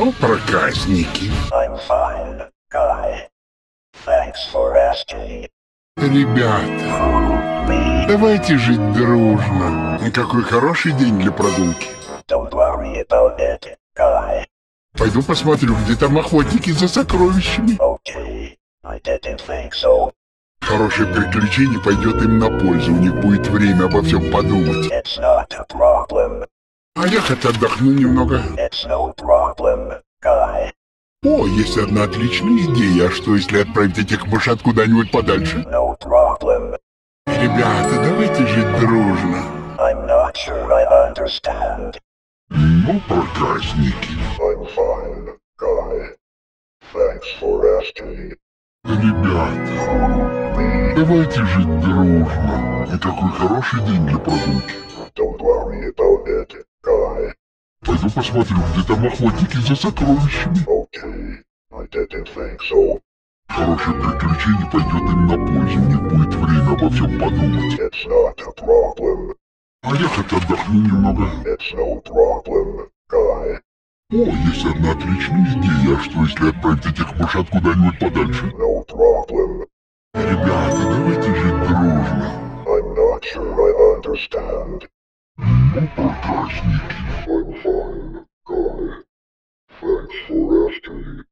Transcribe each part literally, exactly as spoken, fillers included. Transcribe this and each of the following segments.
Ну, проказники. I'm fine, guy. Thanks for asking. Ребята, Me? давайте жить дружно. Какой хороший день для прогулки. Don't worry about it, guy. Пойду посмотрю, где там охотники за сокровищами. Okay, I didn't think so. Хорошее приключение пойдет им на пользу. У них будет время обо всем подумать. It's not a problem. А я хоть отдохну немного. It's no problem, guy. О, есть одна отличная идея. А что, если отправить этих мышат куда-нибудь подальше? No problem. Ребята, давайте жить дружно. I'm not sure I understand. Ну, проказники. I'm fine, guy. Thanks for asking. Ребята, Me? давайте жить дружно. Какой хороший день для прогулки. Don't worry about it, guy. Пойду посмотрю, где там охотники за сокровищами. Okay, I didn't think so. Хорошее приключение пойдет им на пользу. У них будет время обо всем подумать. It's not a problem. А я хоть отдохну немного. It's no problem, guy. О, есть одна отличная идея. А что, если отправить этих мышат куда-нибудь подальше? No problem. Ребята, давайте жить дружно. I'm not sure I understand. Ну, проказники. I'm fine, guy. Thanks for asking.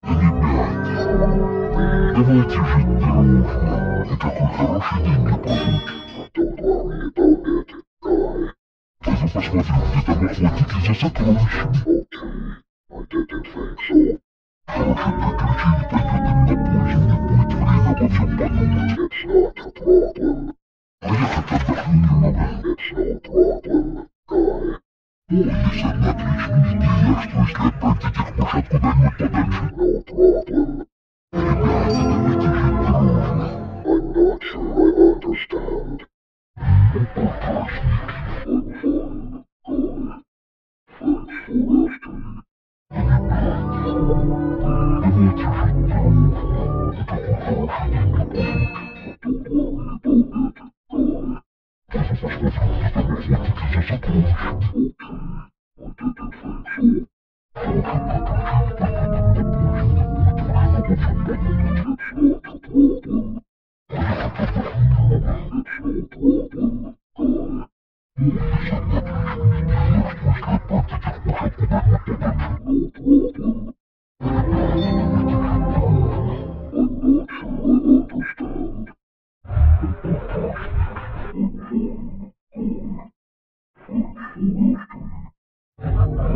Ребята, давайте жить дружно. Какой хороший день для прогулки. Don't worry about it, guy. Пойду посмотрю, где там охотники за сокровищами. Okay, I didn't think so. Хорошее приключение пойдет им на пользу. У них будет время обо всем подумать. It's not a problem. А я хоть отдохну немного. It's no problem, guy. О, есть одна отличная идея. А что, если отправить этих мышат куда-нибудь подальше? No problem. Ребята, давайте жить дружно. I'm not sure I understand. Ну, проказники. I'm fine, guy. Thanks for asking. Давайте жить дружно. Какой хороший день для прогулки. Don't worry about it, guy. Пойду посмотрю, где там охотники за сокровищами. Okay, I didn't think so. Хорошее приключение пойдет им на пользу. У них будет время обо всем подумать. It's not a problem. А я хоть отдохну немного. It's no problem, guy. О, есть одна отличная идея. А что, если отправить этих мышат куда-нибудь подальше? No problem. Ребята, давайте жить дружно. I'm not sure I understand. I'm fine, guy. Thanks for asking.